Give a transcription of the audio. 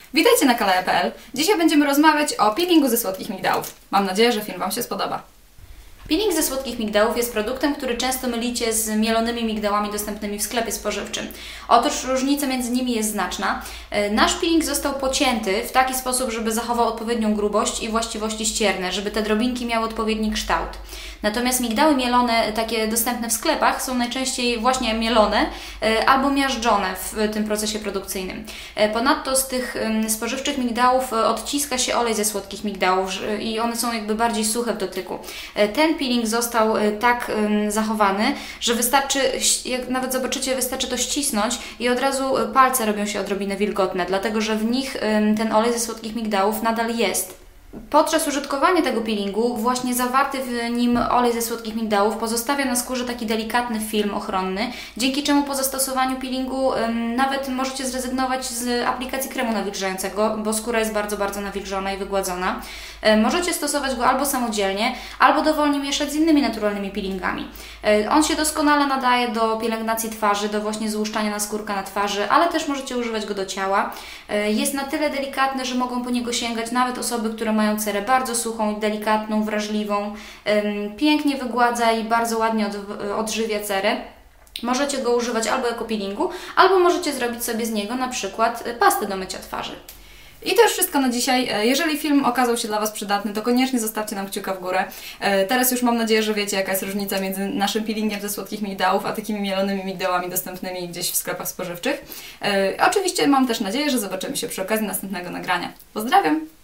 Witajcie na Kaleja.pl. Dzisiaj będziemy rozmawiać o peelingu ze słodkich migdałów. Mam nadzieję, że film Wam się spodoba. Peeling ze słodkich migdałów jest produktem, który często mylicie z mielonymi migdałami dostępnymi w sklepie spożywczym. Otóż różnica między nimi jest znaczna. Nasz peeling został pocięty w taki sposób, żeby zachował odpowiednią grubość i właściwości ścierne, żeby te drobinki miały odpowiedni kształt. Natomiast migdały mielone, takie dostępne w sklepach, są najczęściej właśnie mielone albo miażdżone w tym procesie produkcyjnym. Ponadto z tych spożywczych migdałów odciska się olej ze słodkich migdałów i one są jakby bardziej suche w dotyku. Ten peeling został tak zachowany, że wystarczy, jak nawet zobaczycie, wystarczy to ścisnąć i od razu palce robią się odrobinę wilgotne, dlatego że w nich ten olej ze słodkich migdałów nadal jest. Podczas użytkowania tego peelingu właśnie zawarty w nim olej ze słodkich migdałów pozostawia na skórze taki delikatny film ochronny, dzięki czemu po zastosowaniu peelingu nawet możecie zrezygnować z aplikacji kremu nawilżającego, bo skóra jest bardzo nawilżona i wygładzona. Możecie stosować go albo samodzielnie, albo dowolnie mieszać z innymi naturalnymi peelingami. On się doskonale nadaje do pielęgnacji twarzy, do właśnie złuszczania naskórka na twarzy, ale też możecie używać go do ciała. Jest na tyle delikatny, że mogą po niego sięgać nawet osoby, które mają cerę bardzo suchą, delikatną, wrażliwą. Pięknie wygładza i bardzo ładnie odżywia cerę. Możecie go używać albo jako peelingu, albo możecie zrobić sobie z niego na przykład pastę do mycia twarzy. I to już wszystko na dzisiaj. Jeżeli film okazał się dla Was przydatny, to koniecznie zostawcie nam kciuka w górę. Teraz już mam nadzieję, że wiecie, jaka jest różnica między naszym peelingiem ze słodkich migdałów, a takimi mielonymi migdałami dostępnymi gdzieś w sklepach spożywczych. Oczywiście mam też nadzieję, że zobaczymy się przy okazji następnego nagrania. Pozdrawiam!